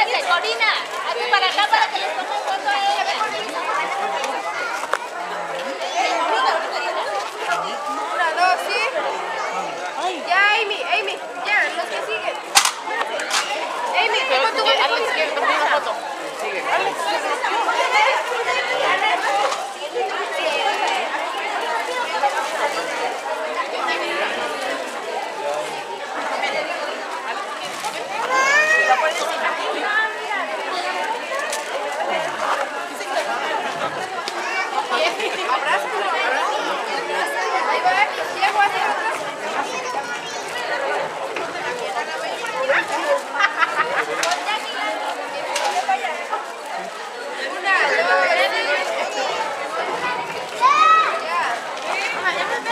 véngase, Corina. Hazte para acá para que les tomen foto a ella. Una, dos, sí. Ya, Amy, ya, los que siguen. Amy, toma tu foto. Alex, quiere tomar una foto. Sigue, Alex. Ahí va, llego hacia atrás. Una, dos,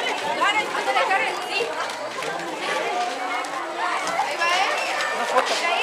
Karen, sí. Ahí va, Una foto.